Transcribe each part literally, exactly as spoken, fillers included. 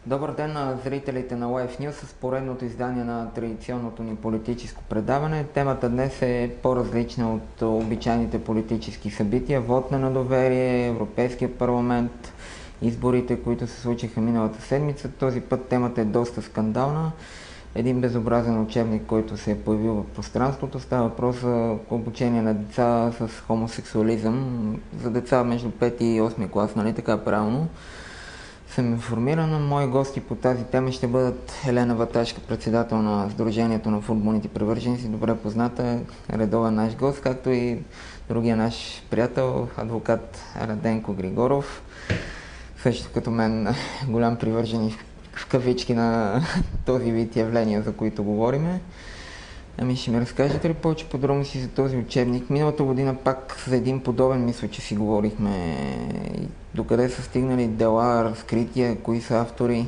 Добър ден на зрителите на Life News с поредното издание на традиционното ни политическо предаване. Темата днес е по-различна от обичайните политически събития. Вот на недоверие, Европейския парламент, изборите, които се случиха миналата седмица. Този път темата е доста скандална. Един безобразен учебник, който се е появил в пространството. Става въпрос за обучение на деца с хомосексуализъм, за деца между пети и осми клас, нали така правилно? Съм информирана. Мои гости по тази тема ще бъдат Елена Ваташка, председател на Сдружението на футболните привърженици, добре позната, редовен наш гост, както и другия наш приятел, адвокат Раденко Григоров, също като мен голям привърженик в кавички на този вид явления, за които говориме. Ами ще ми разкажете ли повече подробности за този учебник? Миналата година пак за един подобен, мисля, че си говорихме. Докъде са стигнали дела, разкрития, кои са автори?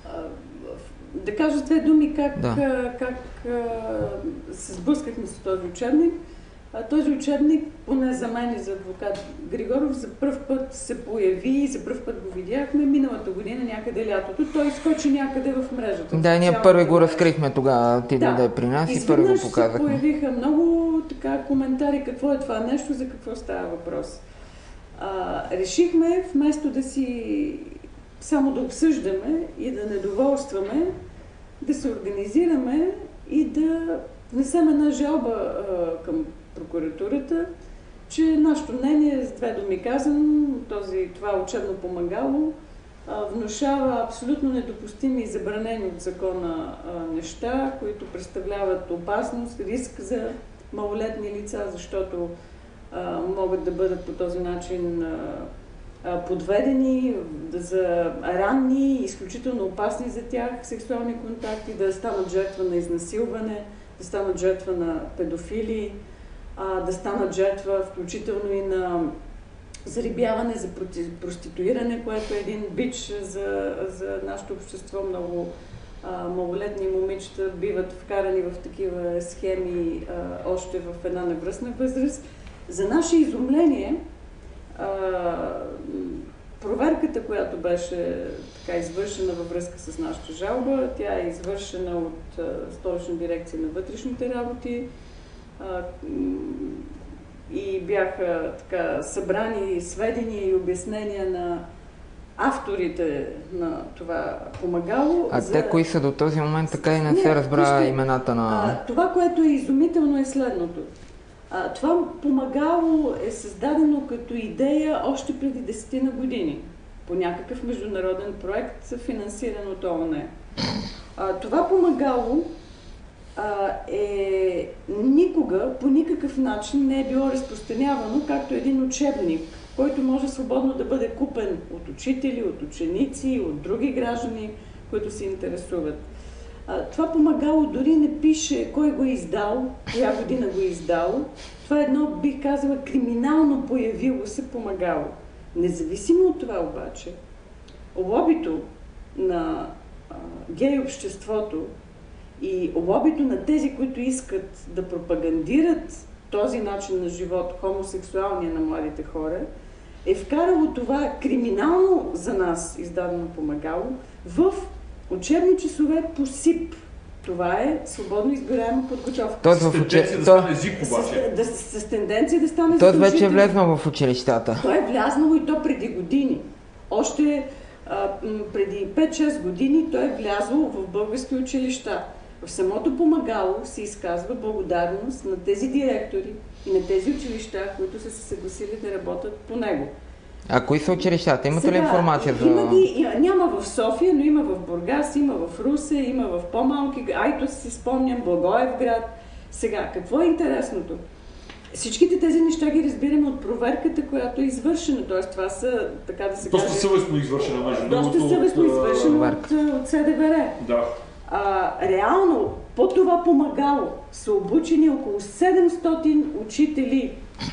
Да кажа две думи как, да. как се сблъскахме с този учебник. Този учебник, поне за мен и за адвокат Григоров, за пръв път се появи и за пръв път го видяхме миналата година, някъде лятото. Той изкочи някъде в мрежата. Да, ние първи го разкрихме тогава, ти да, дойде при нас и първи го показахме. Се появиха много така коментари какво е това нещо, за какво става въпрос. А, решихме, вместо да си само да обсъждаме и да недоволстваме, да се организираме и да внесем една жалба а, към прокуратурата, че нашето мнение, с две думи казано, този, това учебно помагало а, внушава абсолютно недопустими и забранени от закона а, неща, които представляват опасност, риск за малолетни лица, защото а, могат да бъдат по този начин а, а, подведени за ранни, изключително опасни за тях сексуални контакти, да станат жертва на изнасилване, да станат жертва на педофили, а, да станат жертва включително и на зарибяване за проституиране, което е един бич за, за нашето общество. Много а, малолетни момичета биват вкарани в такива схеми а, още в една невръстна възраст. За наше изумление, а, проверката, която беше така извършена във връзка с нашата жалба, тя е извършена от а, Столична дирекция на вътрешните работи а, и бяха така събрани сведения и обяснения на авторите на това помагало. А за... те кои са до този момент, така и не, не се разбра вижте, имената на... А, това, което е изумително, е следното. А, това помагало е създадено като идея още преди десетина години по някакъв международен проект, финансиран от ООН. А, това помагало а, е никога, по никакъв начин не е било разпространявано както един учебник, който може свободно да бъде купен от учители, от ученици, от други граждани, които се интересуват. А, това помагало дори не пише кой го е издал, коя година го е издал. Това е едно, бих казала, криминално появило се помагало. Независимо от това обаче, лобито на а, гей обществото и лобито на тези, които искат да пропагандират този начин на живот, хомосексуалния на младите хора, е вкарало това криминално за нас издадено помагало в учебни часове по СИП. Това е свободно избираема подготовка. Тоест с тенденция да стане език обаче. С, да, с, с тенденция да стане Тоест вече е влезнал в училищата. Той е влязло и то преди години. Още а, преди пет-шест години той е влязло в български училища. В самото помагало се изказва благодарност на тези директори и на тези училища, които са се съгласили да работят по него. А кои са училищата? Имате Сега, ли информация за... Има ги, няма в София, но има в Бургас, има в Русе, има в по-малки, Айтос си спомням, Благоевград. Сега, какво е интересното? Всичките тези неща ги разбираме от проверката, която е извършена. Тоест, това са, така да се каже... Доста съвестно извършена, между другото. Доста съвестно извършена от, от СДВР. Да. А, реално, по това помагало са обучени около седемстотин учители.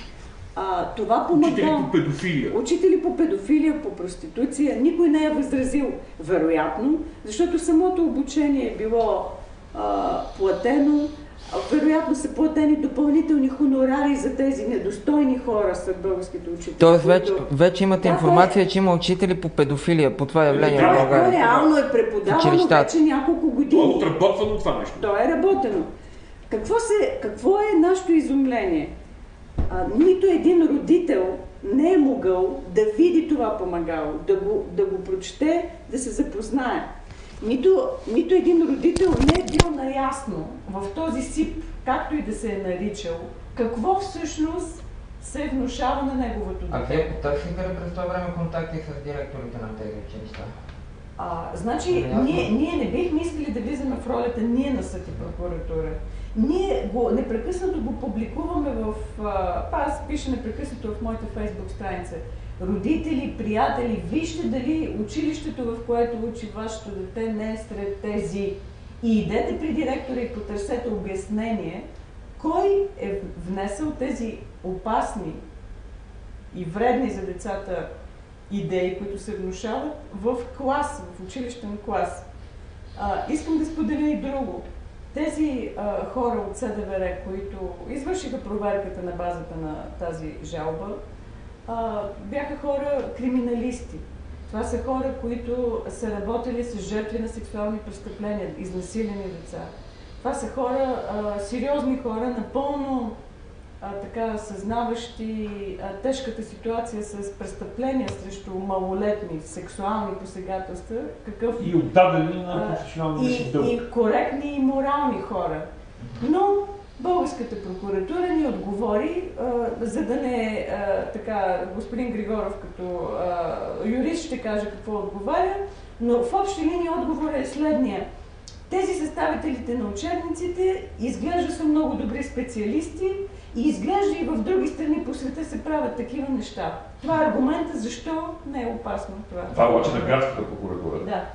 А, това помагало... Учители по педофилия. Учители по педофилия, по проституция. Никой не е възразил, вероятно, защото самото обучение е било а, платено, вероятно са платени допълнителни хонорари за тези недостойни хора сред българските учители. Тоест вече, вече имате Да, информация, че има учители по педофилия, по това явление в Да, България. реално е преподавано Училищата. вече няколко Това е години. отработвано това нещо. То е работено. Какво, се, какво е нашето изумление? А, нито един родител не е могъл да види това помагало, да го, да го прочете, да се запознае. Нито, нито един родител не е бил наясно в този СИП, както и да се е наричал, какво всъщност се внушава на неговото А дете. вие потърсихте ли през това време контакти с директорите на тези училища? А, значи, ние, ние не бихме искали да влизаме в ролята ние на съд и прокуратура. Ние го, непрекъснато го публикуваме в... А, аз пиша непрекъснато в моята фейсбук страница. Родители, приятели, вижте дали училището, в което учи вашето дете, не е сред тези. И идете при директора и потърсете обяснение, кой е внесъл тези опасни и вредни за децата идеи, които се внушават в клас, в училищен клас. А, искам да споделя и друго. Тези а, хора от СДВР, които извършиха проверката на базата на тази жалба, а, бяха хора криминалисти. Това са хора, които са работили с жертви на сексуални престъпления, изнасилени деца. Това са хора, а, сериозни хора, напълно а, така съзнаващи а, тежката ситуация с престъпления срещу малолетни, сексуални посегателства, какъв... И отдадени на професионалния си дълг. И, и коректни и морални хора. Но българската прокуратура ни отговори, а, за да не а, така, господин Григоров като а, юрист ще каже какво отговаря, но в общи линии отговорът е следния. Тези съставителите на учебниците изглежда са много добри специалисти и изглежда и в други страни по света се правят такива неща. Това е аргумента защо не е опасно това. Това е обаче на градската прокуратура. Да.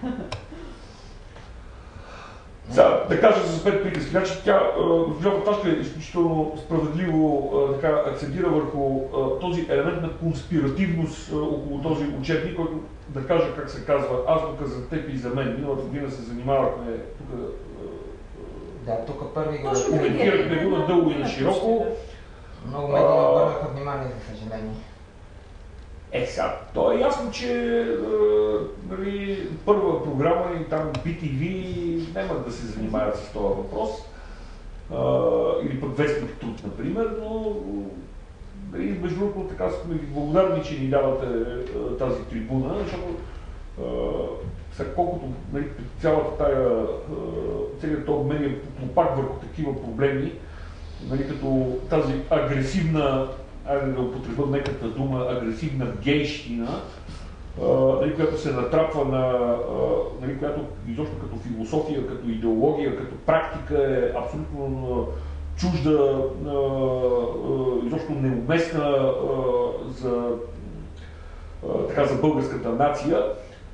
За да кажа за пет приказки, значи тя, госпожа Баташка, е изключително справедливо така акцентира върху този елемент на конспиративност около този учебник, който да кажа как се казва азбука за теб и за мен. Миналата година се занимавахме тук. Да, тук първи го коментирахме го надълго и на широко. Много медии не обърнаха внимание, за съжаление. Е, сега, то е ясно, че е, нали, първа програма и там би ти ви няма да се занимават с този въпрос. Е, или пък Вестник Труд, например, но нали, между другото така сме ви благодарни, че ни давате е, тази трибуна, защото е, сега колкото нали, цялата тая, е, целият този медиен попак върху такива проблеми, нали, като тази агресивна, айде да употребя неката дума, агресивна гейщина, нали, която се натрапва на, нали, която изобщо като философия, като идеология, като практика е абсолютно чужда, изобщо неуместна за, така, за българската нация,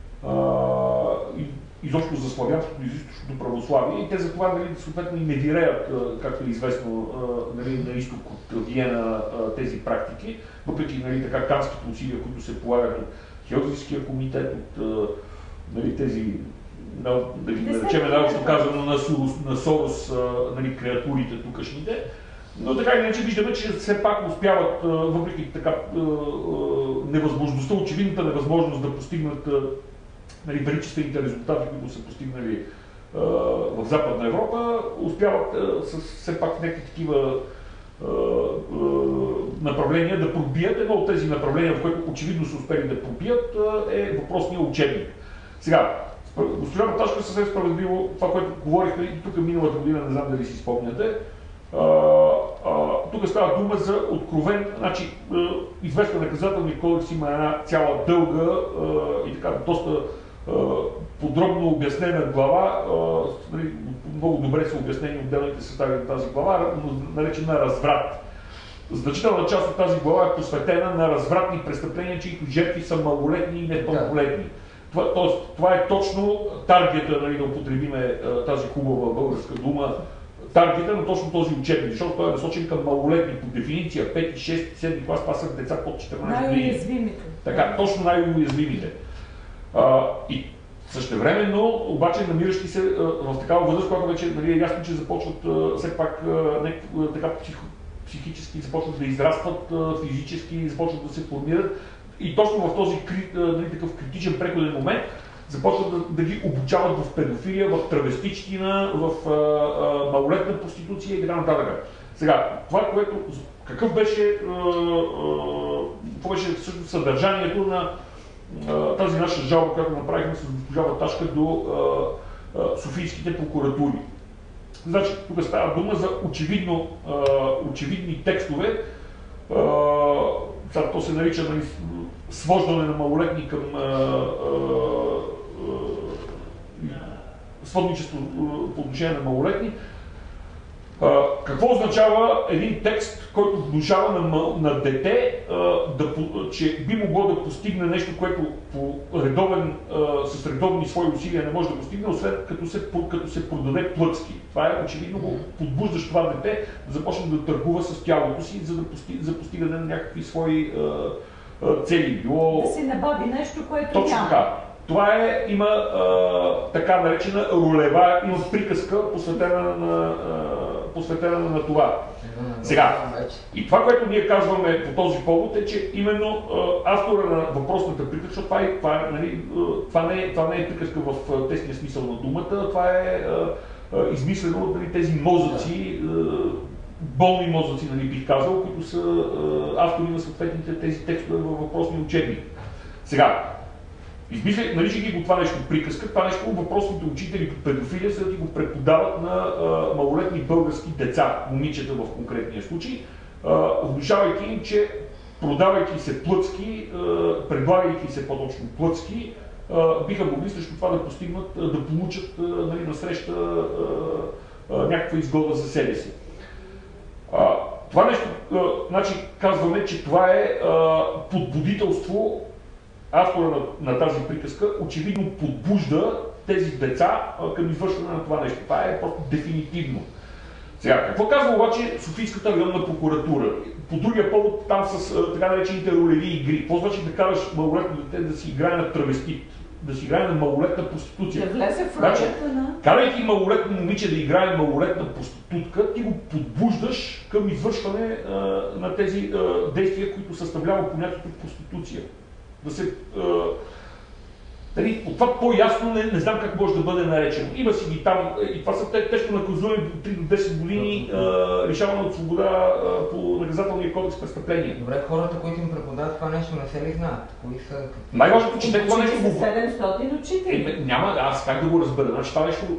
изобщо за славянското и източното православие, и те затова нали, съответно и не виреят, както е известно нали, на изток от Виена тези практики, въпреки нали, така канските усилия, които се полагат от Хелзинския комитет, от нали, тези, да, да ги наречем научно казано на Сорос, на Сорос нали, креатурите тукашните. Но така или иначе виждаме, че все пак успяват, въпреки така невъзможността, очевидната невъзможност да постигнат нали, величествените резултати, които са постигнали а, в Западна Европа, успяват а, с все пак някакви такива а, а, направления да пробият. Едно от тези направления, в което очевидно са успели да пробият, а, е въпросния учебник. Сега, госпожа Баташка съвсем справедливо, това, което говорихме и тук миналата година, не знам дали си спомняте, а, а, тук става дума за откровен, значи а, известен наказателния кодекс има една цяла дълга а, и така доста подробно обяснена глава, нали, много добре са обяснени отделните състави на тази глава, наречена разврат. Значителна част от тази глава е посветена на развратни престъпления, чието жертви са малолетни и непълнолетни. Това, тоест, това е точно таргета, нали, да употребиме тази хубава българска дума, таргета на точно този учебник, защото той е насочен към малолетни по дефиниция, пети, шести, седми клас, това са деца под четиринайсет години. Най-уязвимите. Така, точно най-уязвимите. Uh, и Същевременно, обаче, намиращи се а, в такава възраст, когато вече нали, е ясно, че започват а, все пак а, не, а, така психо, психически започват да израстват, а, физически започват да се формират и точно в този а, нали, такъв критичен преходен момент започват да, да ги обучават в педофилия, в травестичтина, в а, а, малолетна проституция и така нататък. Сега, това, което, какъв беше, а, а, какво беше всъщност съдържанието на а, тази наша жалба, която направихме с госпожа Ваташка до а, а, софийските прокуратури. Значи, тук става дума за очевидно, а, очевидни текстове. А, сега то се нарича нали, свождане на малолетни към а, а, сводничество по отношение на малолетни. А, какво означава един текст, който внушава на, на дете, а, да, че би могло да постигне нещо, което по редовен, а, с редовни свои усилия не може да постигне, освен като се, като се продаде плъцки. Това е очевидно го подбуждаш това дете да започне да търгува с тялото си, за, да пости, за постигане на някакви свои а, а, цели. Било... Да си набави нещо, което точно няма. Така. Това е, има а, така наречена ролева, има приказка посветена на, а, посветена на това. Сега, и това, което ние казваме по този повод е, че именно а, автора на въпросната приказка, това, е, това, е, нали, това, не е, това не е приказка в а, тесния смисъл на думата, това е а, а, измислено от нали, тези мозъци, а, болни мозъци, нали, бих казал, които са а, автори на съответните тези текстове във въпросния учебник. Сега, измисля, нарича ги го това нещо приказка, това нещо въпросните учители по педофилия, за да ти го преподават на а, малолетни български деца, момичета в конкретния случай, а, внушавайки им, че продавайки се плъцки, а, предлагайки се по-точно плъцки, а, биха могли срещу това да постигнат, а, да получат а, нали, насреща а, а, някаква изгода за себе си. А, това нещо, а, значи казваме, че това е а, подбудителство. Автора на, на тази приказка очевидно подбужда тези деца а, към извършване на това нещо. Това е просто дефинитивно. Сега, какво казва обаче Софийската районна прокуратура? По другия повод, там с а, така наречените ролеви игри. Какво значи да караш малолетно дете да си играе на травестит, да си играе на малолетна проституция? Да влезе в значи, ролята на... карайки малолетно момиче да играе малолетна проститутка, ти го подбуждаш към извършване а, на тези а, действия, които съставлява понятието проституция. Да се, а, дали, от това по-ясно не, не знам как може да бъде наречено. Има си ги там, и това са тежко наказуеми от три до десет години а, лишаване от свобода а, по наказателния кодекс престъпления. Добре, хората, които им преподават това нещо, не се ли знаят? Кои са... Най-важното, че те това нещо го... седемстотин учители. Е, няма, аз как да го разбера. Значи това нещо...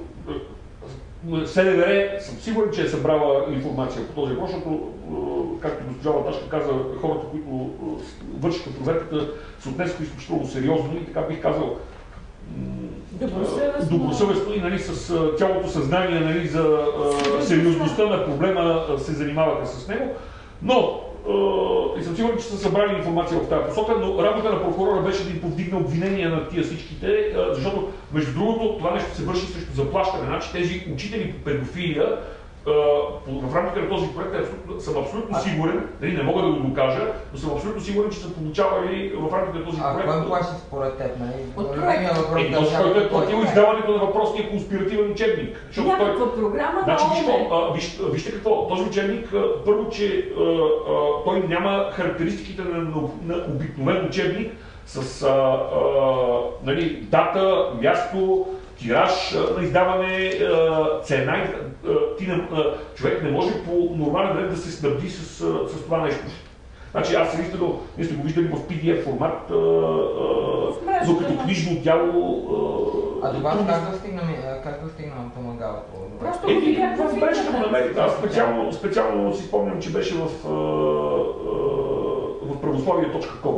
СДВР съм сигурен, че е събрала информация по този въпрос, защото, както госпожа Ваташка каза, хората, които вършиха проверката, се отнесоха изключително сериозно и така бих казал добросъвестно, добросъвестно и нали, с цялото съзнание нали, за сериозността на проблема се занимаваха с него. Но и съм сигурен, че са събрали информация в тази посока, но работа на прокурора беше да им повдигне обвинения на тия всичките, защото, между другото, това нещо се върши срещу заплащане. Значи тези учители по педофилия, в рамките на този проект съм абсолютно сигурен, дали не мога да го докажа, но съм абсолютно сигурен, че са получавали в рамките на този проект. А кой плаща според теб? От проекта. Е, този, който е платил издаването на въпросния конспиративен учебник. Някаква програма значи, на виж, виж, вижте какво, този учебник, първо, че а, а, той няма характеристиките на, на, на обикновен учебник с а, а, нали, дата, място, тираж на издаване, цена. Ти не, човек не може по нормален ред да се снабди с, с това нещо. Значи аз съм виждал, ние сте го виждали в пи ди еф формат, но като книжно дяло. А това как да стигна, как да стигна помагалото? Просто го видях в интернет. Аз специално, специално си спомням, че беше в, в православие точка ком.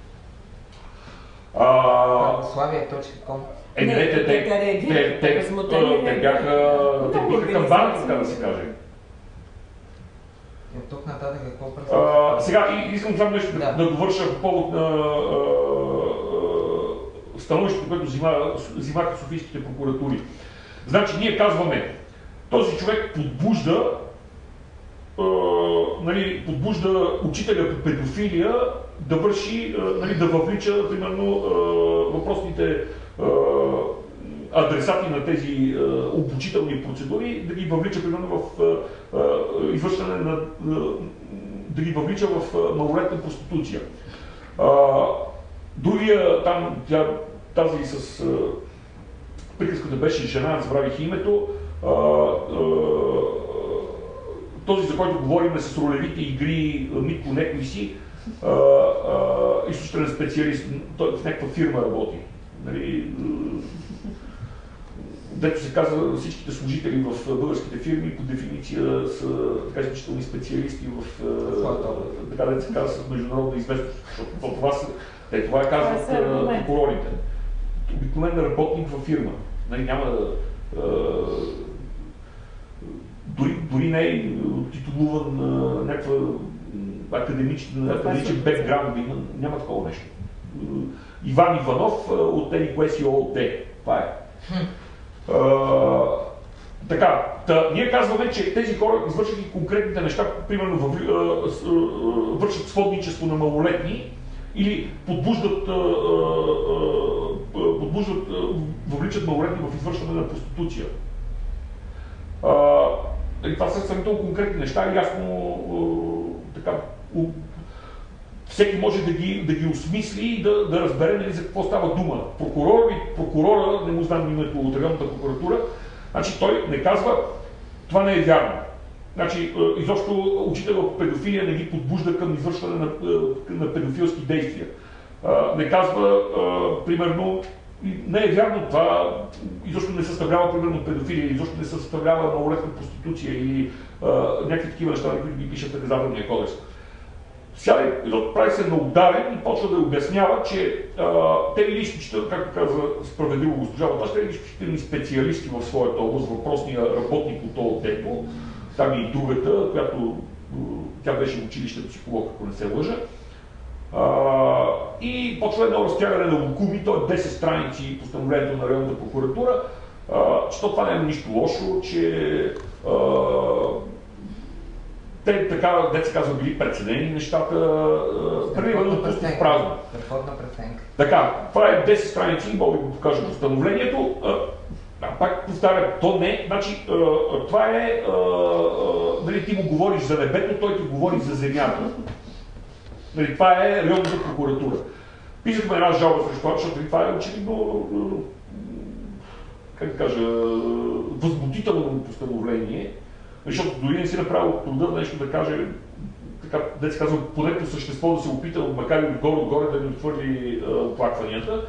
православие точка ком. Е, не, те, те, те, те, те бяха, те биха към баната, така да се каже. От тук нататък какво представя? Сега искам само нещо да, да довърша по повод на становището, което взимаха софийските прокуратури. Значи ние казваме, този човек подбужда, нали, подбужда учителя по педофилия да върши, нали, да въвлича, примерно, въпросните адресати на тези а, обучителни процедури, да ги въвлича примерно в а, а, извършване на, а, да ги въвлича в а, малолетна проституция. А, другия там, тя, тази с а, приказката беше жена, забравих името, а, а, този, за който говорим с ролевите игри, Митко некой си, изключителен специалист, той в някаква фирма работи. Нали, дето се казва, всичките служители в българските фирми по дефиниция са така изключителни специалисти в, така да се казва, с международна известност, защото това, са, те, това казват прокурорите. Обикновен работник във фирма. Нали, няма Дори, дори не е титулуван на някаква академичен, академичен бекграунд, няма такова нещо. Иван Иванов от Еди кое си ООД. Това е. А, така, та, ние казваме, че тези хора извършват и конкретните неща, примерно във, а, с, а, вършат сводничество на малолетни или подбуждат, а, а, подбуждат а, въвличат малолетни в извършване на проституция. А, това са съвсем конкретни неща и ясно така, всеки може да ги, да ги осмисли и да, да разбере нали, за какво става дума. Прокурор, прокурора, не му знам името от районната прокуратура, значи той не казва, това не е вярно. Значи, изобщо учител по педофилия не ги подбужда към извършване на, на педофилски действия. Не казва, примерно, не е вярно това, изобщо не съставлява примерно педофилия, изобщо не съставлява малолетна проституция или а, някакви такива неща, които ги пишат в наказателния кодекс. Сега прави се на ударен и почва да обяснява, че а, те били изключително, както каза справедливо госпожа Баташ, те били изключителни специалисти в своята област, въпросния работник от ООД-то, там и другата, която тя беше в училище психолог, ако не се лъжа. Uh, и почва едно разтягане на лукуми, то е десет страници постановлението на районната прокуратура, uh, че това няма нищо лошо, че uh, те така, дето се казва, били прецедени нещата, uh, преливано пусто в празно. Така, това е десет страници, мога да го покажа постановлението. Uh, а, пак повтарям, то не, значи uh, това е, uh, uh, нали, ти му говориш за небето, той ти говори за земята. Нали, това е районната прокуратура. Писахме една жалба срещу това, защото това е очевидно, как да кажа, възмутително постановление, защото дори не си направил труда нещо да каже, така, да се казва, поне по същество да се опита, макар и отгоре-отгоре да ни отхвърли оплакванията,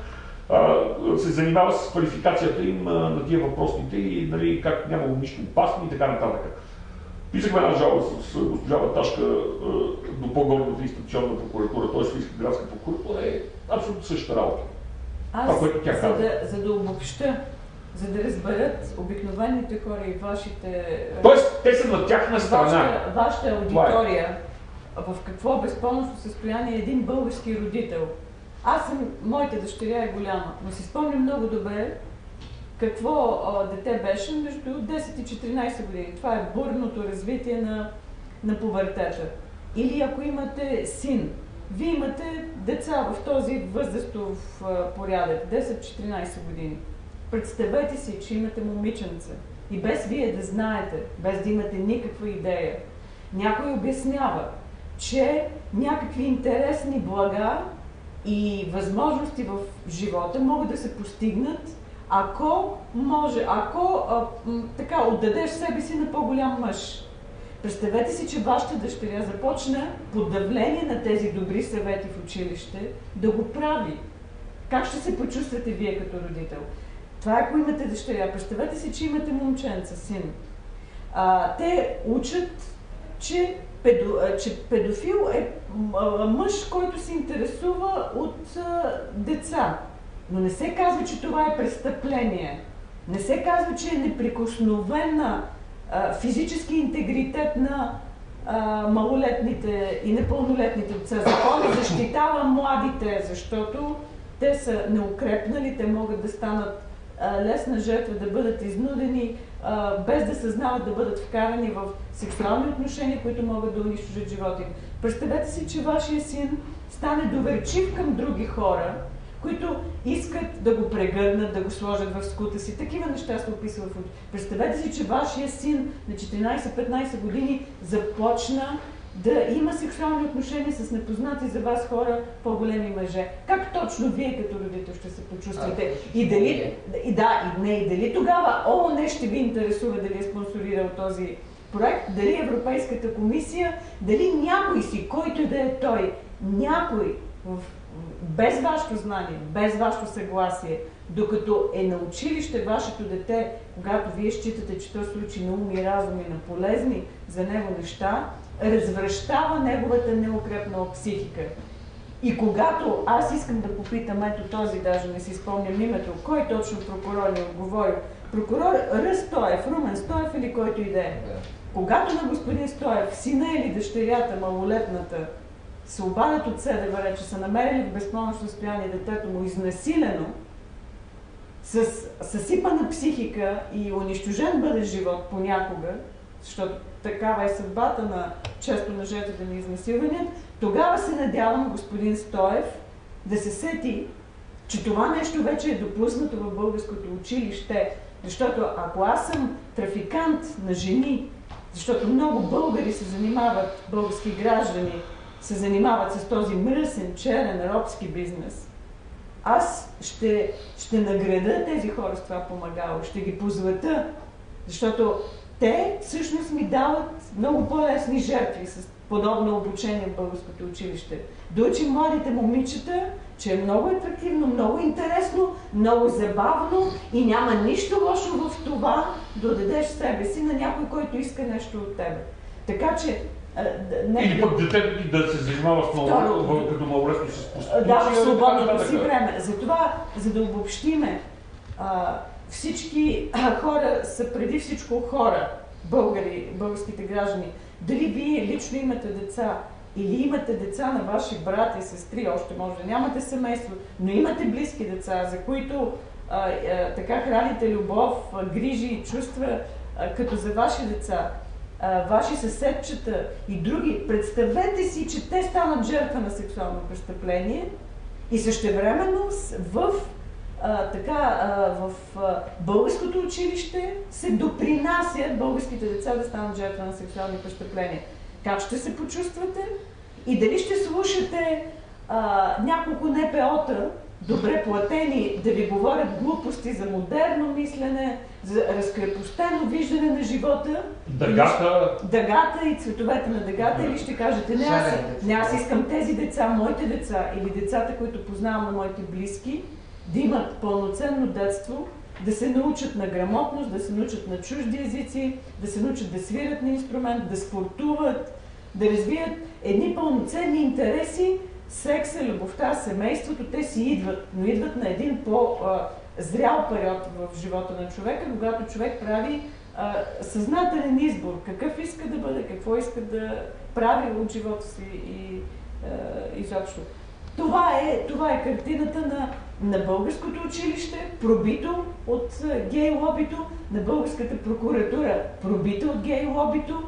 се занимава с квалификацията им на тия въпросните и нали, как нямало нищо опасно и така нататък. Писахме една жалба с госпожа Баташка до по-горната институционна прокуратура, т.е. Софийска градска прокуратура, е абсолютно същата работа. Аз, това, което тя за, да, за да обобща, за да разберат обикновените хора и вашите... Тоест, те са на тяхна страна. Вашата, вашата аудитория, в какво безпомощно състояние е един български родител. Аз съм, моята дъщеря е голяма, но си спомням много добре какво а, дете беше между десет и четиринайсет години. Това е бурното развитие на, на пубертета. Или ако имате син, вие имате деца в този възрастов а, порядък, десет-четиринайсет години. Представете си, че имате момиченце и без вие да знаете, без да имате никаква идея, някой обяснява, че някакви интересни блага и възможности в живота могат да се постигнат, ако може, ако а, м, така отдадеш себе си на по-голям мъж. Представете си, че вашата дъщеря започна под давление на тези добри съвети в училище да го прави. Как ще се почувствате вие като родител? Това е, ако имате дъщеря. Представете си, че имате момченца, син. А, те учат, че, педо, че педофил е мъж, който се интересува от а, деца. Но не се казва, че това е престъпление. Не се казва, че е неприкосновена а, физически интегритет на а, малолетните и непълнолетните деца. Законът защитава младите, защото те са неукрепнали, те могат да станат а, лесна жертва, да бъдат изнудени, а, без да съзнават да бъдат вкарани в сексуални отношения, които могат да унищожат живота им. Представете си, че вашия син стане доверчив към други хора, които искат да го прегърнат, да го сложат в скута си. Такива неща се описва в очи. Представете си, че вашия син на четиринайсет-петнайсет години започна да има сексуални отношения с непознати за вас хора, по-големи мъже. Как точно вие като родител ще се почувствате? И дали, и да, и не, и дали тогава ООН ще ви интересува дали е спонсорирал този проект, дали Европейската комисия, дали някой си, който да е той, някой в, без вашето знание, без вашето съгласие, докато е на училище вашето дете, когато вие считате, че то случи на ум и разум и на полезни за него неща, развръщава неговата неукрепнала психика. И когато аз искам да попитам, ето този, даже не си спомням името, кой точно прокурор ни отговорил, прокурор Ръст Стоев, Румен Стоев или който и да е. Когато на господин Стоев, сина или дъщерята, малолетната, се обадят от СДВР, че са намерили в безпомощно състояние детето му изнасилено, с съсипана психика и унищожен бъдещ живот понякога, защото такава е съдбата на често на жертвите на изнасилвания, тогава се надявам господин Стоев да се сети, че това нещо вече е допуснато в българското училище, защото ако аз съм трафикант на жени, защото много българи се занимават, български граждани се занимават с този мръсен, черен, робски бизнес, аз ще, ще награда тези хора с това помагало, ще ги позлата, защото те всъщност ми дават много по-лесни жертви с подобно обучение в българското училище. Да учим младите момичета, че е много атрактивно, много интересно, много забавно и няма нищо лошо в това да дадеш себе си на някой, който иска нещо от тебе. Така че... Не, или пък детето ти да се занимава с много, като малолетно с проституция. Да, в свободното си време. Затова, за да обобщиме, всички хора са преди всичко хора, българи, българските граждани. Дали вие лично имате деца или имате деца на ваши брати, сестри, още може да нямате семейство, но имате близки деца, за които а, а, така храните любов, а, грижи и чувства, а, като за ваши деца, а, ваши съседчета и други. Представете си, че те станат жертва на сексуално престъпление и същевременно в А, така, а, в а, българското училище се допринасят българските деца да станат жертва на сексуални престъпления. Как ще се почувствате? И дали ще слушате а, няколко Н П О-та, добре платени, да ви говорят глупости за модерно мислене, за разкрепостено виждане на живота? Дъгата. Дъгата и цветовете на дъгата, или ще кажете, не аз, не аз искам тези деца, моите деца или децата, които познавам на моите близки, да имат пълноценно детство, да се научат на грамотност, да се научат на чужди езици, да се научат да свирят на инструмент, да спортуват, да развият едни пълноценни интереси, секса, любовта, семейството, те си идват, но идват на един по-зрял период в живота на човека, когато човек прави а, съзнателен избор, какъв иска да бъде, какво иска да прави от живота си и а, изобщо. Това е, това е картината на, на българското училище, пробито от гей лобито, на българската прокуратура, пробита от гей лобито.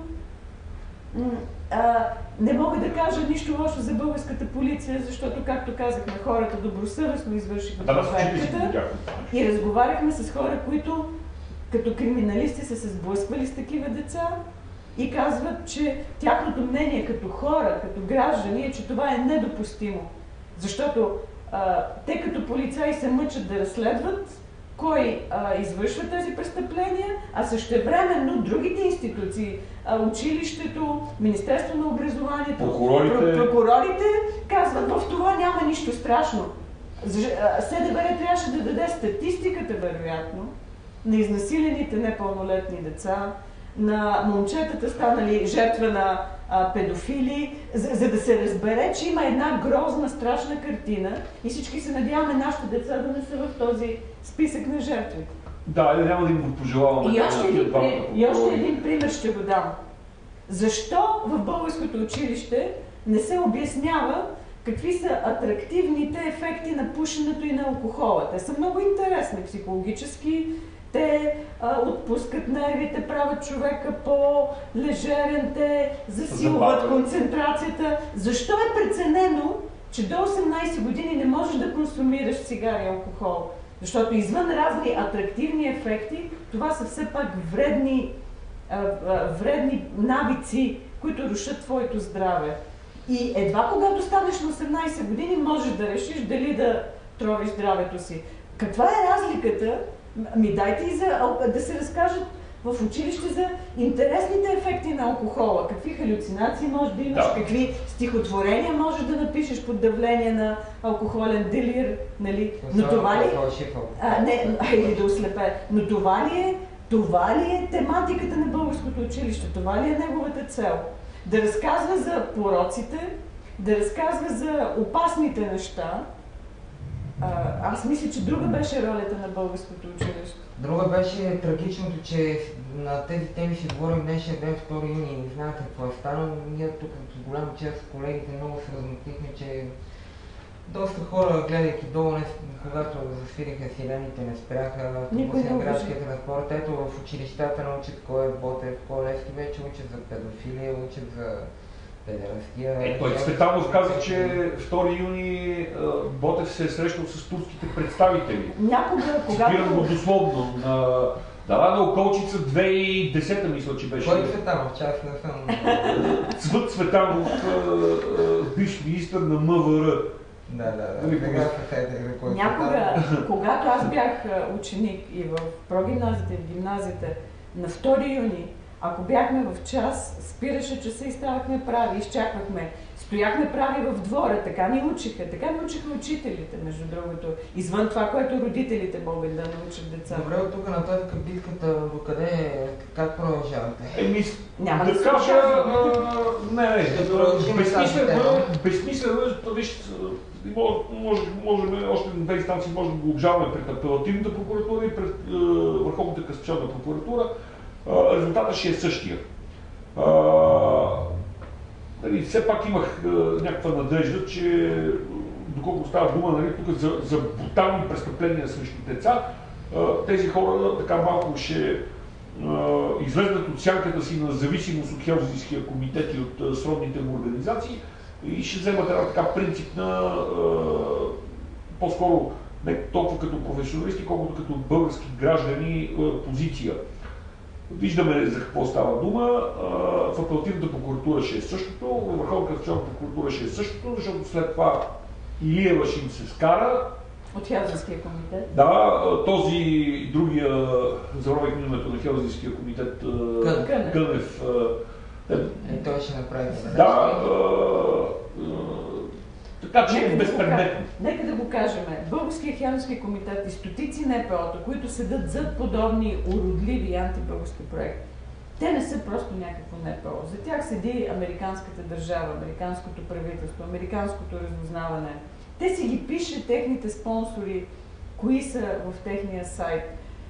А, не мога да кажа нищо лошо за българската полиция, защото, както казахме, хората добросъвестно извършиха проверката и разговаряхме с хора, които като криминалисти са се сблъсквали с такива деца и казват, че тяхното мнение като хора, като граждани е, че това е недопустимо. Защото а, те като полицаи се мъчат да разследват кой а, извършва тези престъпления, а същевременно другите институции, а, училището, Министерство на образованието, прокурорите... Про, прокурорите казват, в това няма нищо страшно. СДВР трябваше да даде статистиката, вероятно, на изнасилените непълнолетни деца, на момчетата станали жертва на а, педофили, за, за да се разбере, че има една грозна, страшна картина и всички се надяваме нашите деца да не са в този списък на жертвите. Да, няма да им го пожелаваме. И още, един, при... и още един пример ще го дам. Защо в българското училище не се обяснява какви са атрактивните ефекти на пушенето и на алкохола? Те са много интересни психологически. Те а, отпускат нервите, правят човека по-лежерен, те засилват концентрацията. Защо е преценено, че до осемнайсет години не можеш да консумираш цигари и алкохол. Защото извън разни атрактивни ефекти, това са все пак вредни, а, а, вредни навици, които рушат твоето здраве. И едва когато станеш на осемнайсет години, можеш да решиш дали да тровиш здравето си. Каква е разликата? Ми дайте и за, да се разкажат в училище за интересните ефекти на алкохола. Какви халюцинации можеш да имаш, да. Какви стихотворения можеш да напишеш под давление на алкохолен делир, нали? Но това ли... А, не, или да ослепе. Но това ли е, това ли е тематиката на българското училище? Това ли е неговата цел? Да разказва за пороците, да разказва за опасните неща. А, аз мисля, че друга беше ролята на българското училище. Друга беше трагичното, че на тези теми ще говорим днешния ден, втори юни, не знаете какво е станало. Ние тук с голяма част с колегите много се размотихме, че доста хора, гледайки долу, не, когато засвириха сирените, не спряха автобуси на градския транспорт. Ето в училищата научат кой е Ботев, кой е Левски, вече учат за педофилия, учат за педерастия. Е, той Цветанов каза, че втори юни Ботев се е срещал с турските представители. Някога, когато... Цитирам го дословно. На... Да, на Околчица две хиляди и десета мисля, че беше. Кой Цветанов? Че аз не съм... Цвът Цветанов, бивш министър на М В Р. Да, да, да. Някога, когато аз бях ученик и в прогимназията и в гимназията, на втори юни, ако бяхме в час, спираше часа и ставахме прави, изчаквахме. Стояхме прави в двора, така ни учиха, така ни учиха учителите, между другото. Извън това, което родителите могат да научат децата. Добре, от тук нататък битката докъде, как продължавате? Еми, няма да, да кажа, не, не, безсмислено, безсмислено, виж, може, можем, още на две инстанции можем да го обжалваме пред апелативната прокуратура и пред е, Върховната касационна прокуратура. Е, резултатът ще е същия. Е, нали, все пак имах е, някаква надежда, че доколко става дума, нали, тук за, за брутални престъпления срещу деца, е, тези хора така малко ще е, излезнат от сянката си на зависимост от Хелзинкския комитет и от е, сродните му организации и ще вземат една така принципна, е, по-скоро не толкова като професионалисти, колкото като български граждани е, позиция. Виждаме за какво става дума. Е, в апелативната прокуратура ще е същото, в Върховната касационна прокуратура ще е същото, защото след това Илиева ще им се скара. От Хелзинкския комитет? Да, този другия, заровихме името на Хелзинкския комитет, Кънев. Кънев. И той ще направи. Да, а, а, така че е безпредметно. Нека да го кажем. Българския Хелзинкски комитет и стотици Н П О-та, които седат зад подобни уродливи антибългарски проекти, те не са просто някакво Н П О. За тях седи американската държава, американското правителство, американското разузнаване. Те си ги пише техните спонсори, кои са в техния сайт.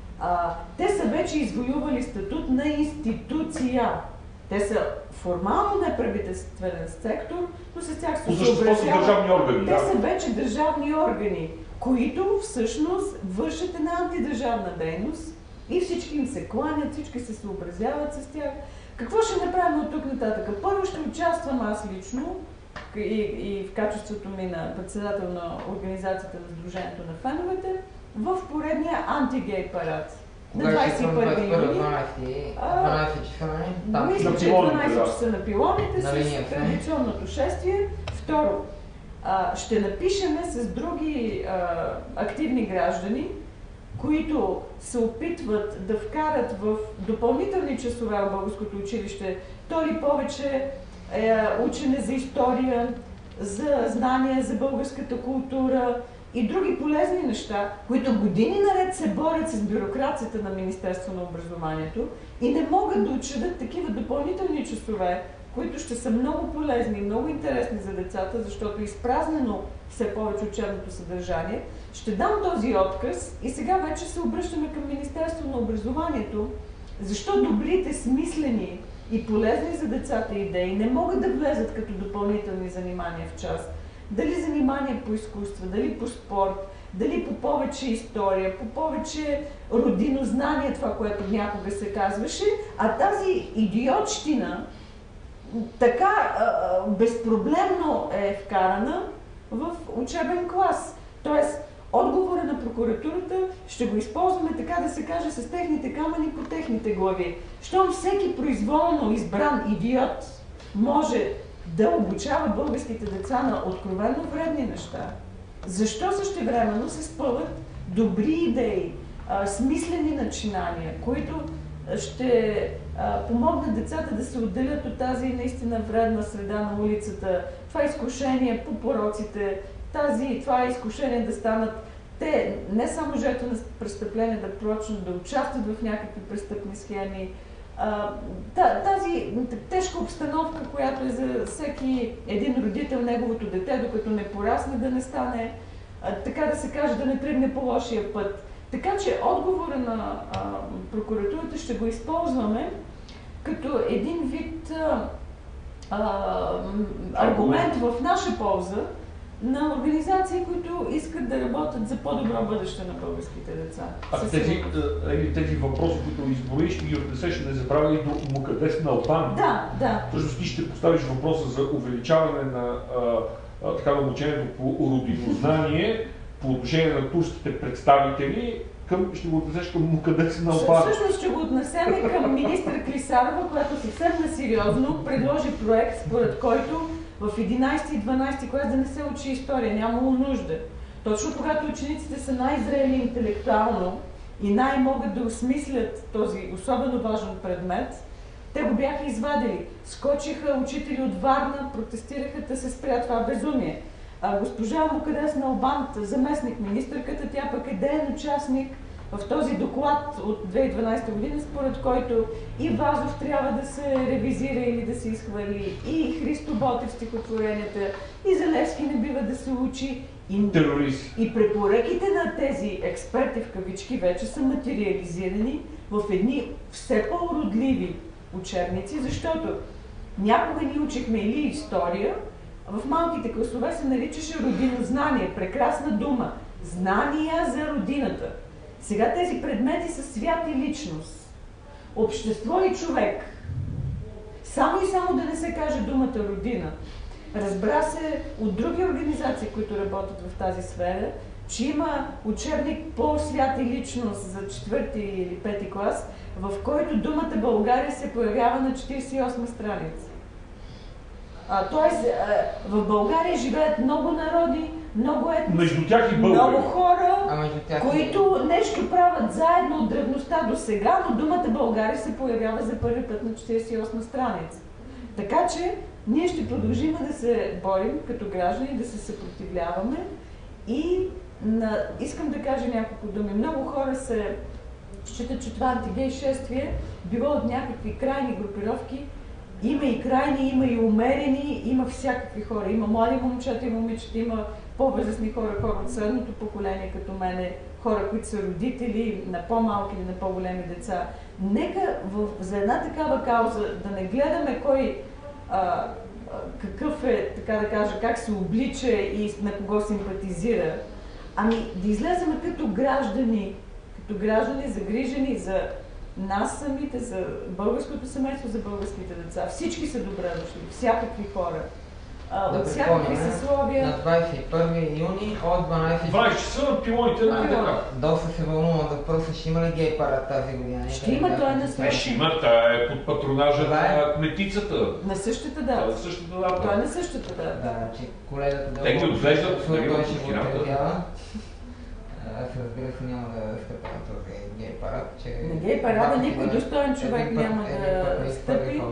А, те са вече извоювали статут на институция. Те са формално неправителствен сектор, но с тях се съобразяват. Държавни органи, Те да. са вече държавни органи, които всъщност вършат една антидържавна дейност и всички им се кланят, всички се съобразяват с тях. Какво ще направим от тук нататък? Първо ще участвам аз лично и, и в качеството ми на председател на организацията на Сдружението на феновете в поредния антигей парад. На двадесет и първи юни. дванадесет часа, нали? Мисля, че дванадесет часа на пилоните с традиционното шествие. Второ, а, ще напишеме с други а, активни граждани, които се опитват да вкарат в допълнителни часове в българското училище то ли повече е, учене за история, за знания за българската култура и други полезни неща, които години наред се борят с бюрокрацията на Министерство на образованието и не могат да учредят такива допълнителни часове, които ще са много полезни и много интересни за децата, защото е изпразнено все повече учебното съдържание. Ще дам този отказ и сега вече се обръщаме към Министерство на образованието, защо добрите, смислени и полезни за децата идеи не могат да влезат като допълнителни занимания в час. Дали занимания по изкуство, дали по спорт, дали по повече история, по повече родинознание, това, което някога се казваше, а тази идиотщина така а, безпроблемно е вкарана, в учебен клас. Тоест, отговора на прокуратурата ще го използваме, така да се каже, с техните камъни по техните глави. Щом всеки произволно избран идиот може да обучава българските деца на откровенно вредни неща, защо същевременно се спъват добри идеи, а, смислени начинания, които ще а, помогнат децата да се отделят от тази наистина вредна среда на улицата, това изкушение по пороците, тази, това изкушение да станат те не само жертва на престъпления, да прочнат, да участват в някакви престъпни схеми. А, тази тежка обстановка, която е за всеки един родител, неговото дете, докато не порасне, да не стане, а, така да се каже, да не тръгне по лошия път. Така че отговора на а, прокуратурата ще го използваме като един вид а, а, аргумент в наша полза на организации, които искат да работят за по-добро бъдеще на българските деца. А тези, тези въпроси, които изброиш, ги отнесеш, не забравяй до Мукадес на Албан. Да, да. Всъщност ти ще поставиш въпроса за увеличаване на а, а, така обучението по родинознание по отношение на турските представители, към, ще го отнесеш към Мукадес на Албан. Всъщност ще го отнесем към министър Клисарова, която съвсем несериозно предложи проект, според който в единайсети и дванайсети клас да не се учи история, нямало нужда. Точно когато учениците са най-зрели интелектуално и най-могат да осмислят този особено важен предмет, те го бяха извадили. Скочиха учители от Варна, протестираха да се спря това безумие. А госпожа Мукадес Налбант, заместник министърката, тя пък е деен участник в този доклад от две хиляди и дванайсета година, според който и Вазов трябва да се ревизира или да се изхвърли, и Христо Ботев стихотворенията, и Залевски не бива да се учи. И, терорист. И препоръките на тези експерти в кавички вече са материализирани в едни все по-уродливи учебници, защото някога ни учихме или история, в малките класове се наричаше родинознание, прекрасна дума, знания за родината. Сега тези предмети са свят и личност, общество и човек. Само и само да не се каже думата родина. Разбра се от други организации, които работят в тази сфера, че има учебник по свят и личност за четвърти или пети клас, в който думата България се появява на четирийсет и осма страница. А, тоест, в България живеят много народи, много етноси, между тях и българи. Много хора, а тях... които нещо правят заедно от древността до сега, но думата България се появява за първи път на четирийсет и осма страница. Така че ние ще продължим да се борим като граждани, да се съпротивляваме и на... искам да кажа няколко думи. Много хора се считат, че това антигей шествие било от някакви крайни групировки. Има и крайни, има и умерени, има всякакви хора. Има млади момчета и момичета, има по-възрастни хора, хора от средното поколение, като мене, хора, които са родители на по-малки или на по-големи деца. Нека в, за една такава кауза да не гледаме кой а, какъв е, така да кажа, как се облича и на кого симпатизира, ами да излезем като граждани, като граждани загрижени за нас самите, за българското семейство, за българските деца. Всички са добре дошли, всякакви хора. А, да от всякакви съсловия. На двадесет и първи юни от дванайсет часа на пилоните на така. Доста се вълнувам от въпроса, ще има ли гей парад тази година? Ще има, той е на същата. Ще има, той е под патронажа на кметицата. На същата дата. На същата дата. Той е на същата дата. Да, че колегата да... Те ги отглеждат, той ще го отглеждава. Аз разбира се няма да стъпя на този гей парад, че... На гей парада никой достоен човек няма да стъпи.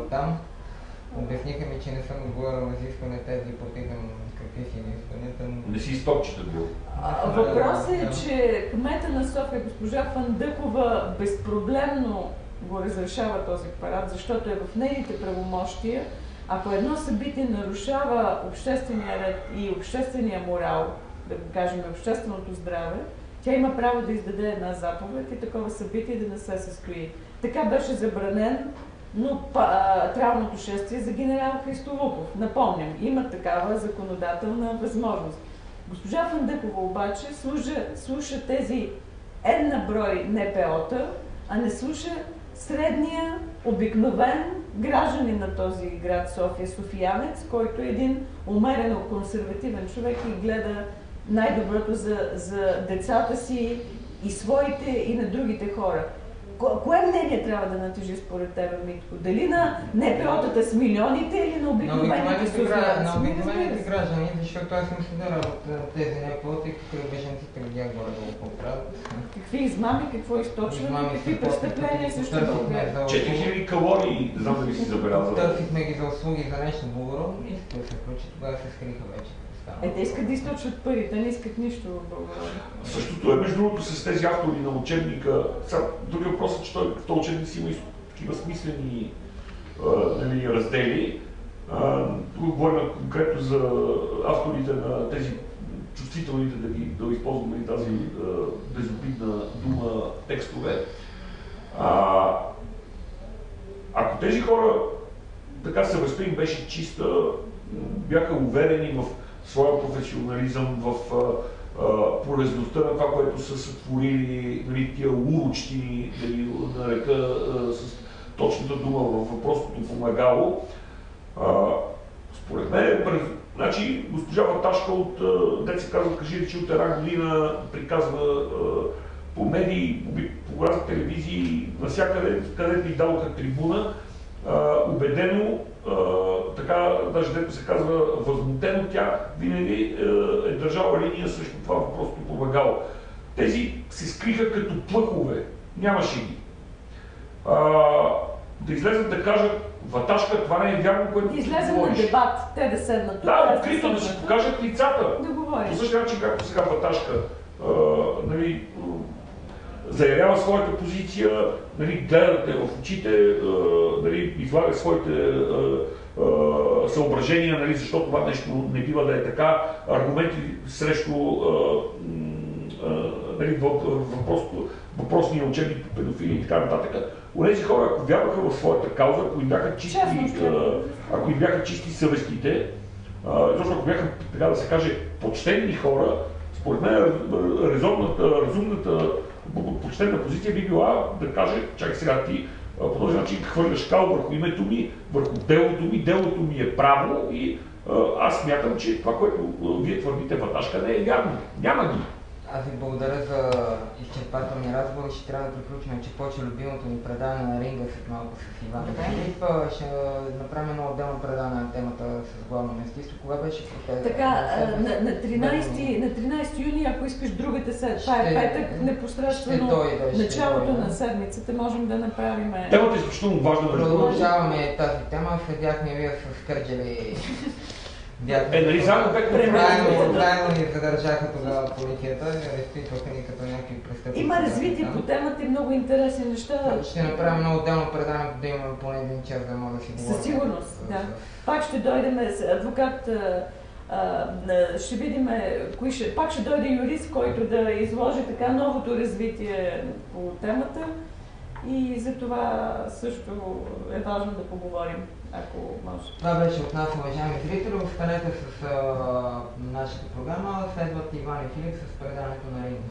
Обясниха ми, че не съм отговорил на изискванията и попитам какви си изискванията. Не си изтопчета бил. Въпросът е, че кмета на София, госпожа Фандъкова, безпроблемно го разрешава този парад, защото е в нейните правомощия. Ако едно събитие нарушава обществения ред и обществения морал, да го кажем общественото здраве, тя има право да издаде една заповед и такова събитие да не се състои. Така беше забранен, но травното шествие за генерал Христо Луков. Напомням, има такава законодателна възможност. Госпожа Фандъкова обаче слуша, слуша тези една брой НПО-та, а не слуша средния, обикновен гражданин на този град София, софиянец, който е един умерено консервативен човек и гледа най-доброто за, за децата си и своите, и на другите хора. Ко- кое мнение трябва да натежи според тебе, Митко? Дали на НПО тата с милионите или на обикновените софиянци? На обикновените граждани, защото аз мисля да работя на тези НПО, тъй като бежанците видях горе-долу по-правят. Какви измами, какво източване, какви престъпления срещу България? четири хиляди калории, не знам дали си забелязал. Търсихме ги за услуги за нещо благородно и се включи, тогава се скриха вече. Е, те искат да източват пари, те не искат нищо в България. Същото е между другото с тези автори на учебника. Сега, други въпрос е, че той, в този учебник си има такива смислени а, нали, раздели. А, тук говорим конкретно за авторите на тези чувствителните, да, ги, да използваме тази а, безобидна дума текстове. А, ако тези хора, така съвестта им беше чиста, бяха уверени в своя професионализъм, в а, а, полезността на това, което са сътворили, нали, тия урочни, да ги нарека а, с точната дума в въпросното помагало. А, според мен, през, значи, госпожа Ваташка от, дет се казва, кажи речи от една година, приказва а, по медии, по, по разни телевизии, навсякъде, където ни дадоха трибуна, а, убедено, Uh, така, даже дето се казва възмутено, тя винаги uh, е държала линия срещу това въпросното помагало. Тези се скриха като плъхове, нямаше ги. Uh, да излезат да кажат, Ваташка, това не е вярно, което да излезем на дебат, те да седнат тук. Да, открито да си покажат лицата. Да говорим. По същия начин, както сега Ваташка uh, нали, заявява своята позиция, нали, гледате в очите, нали, излага своите съображения, нали, защо това нещо не бива да е така, аргументи срещу нали, въпросния учебник по педофилия и така нататък. Онези хора, ако вярваха в своята кауза, ако им бяха чисти, ако им бяха чисти съвестите, защото ако бяха, така да се каже, почтени хора, според мен разумната, разумната почтена позиция би била да каже, чакай сега ти по този начин хвърляш кал върху името ми, върху делото ми, делото ми е право и аз смятам, че това, което вие твърдите, Ваташка, не е вярно. Няма ги. Аз ви благодаря за изчерпателния разговор. Ще трябва да приключим, че почва любимото ни предаване на ринга след малко с Иван Филип. Ще направим едно отделно предаване на темата с главно местийство. Кога беше протест? Така, на, на, тринайсети, на тринайсети юни, ако искаш другата седмица, това е петък, непосредствено началото на седмицата, можем да направим... Темата е изключително важна. Продължаваме тази тема. Следяхме вие с Кърджали. Е, нали заедно как правилно ни задържаха тогава полицията, разпитваха ни като някакви престъпници. Има развитие по темата и много интересни неща. Ще направим много отделно предаване, да имаме поне един час, да мога да си говорим. Със сигурност, да. Пак ще дойдем с адвокат, ще видим, кои ще, пак ще дойде юрист, който да изложи така новото развитие по темата. И за това също е важно да поговорим, ако може. Това беше от нас, уважаеми зрители. Останете с а, нашата програма. Следват Иван и Филип с предаването на Ринг.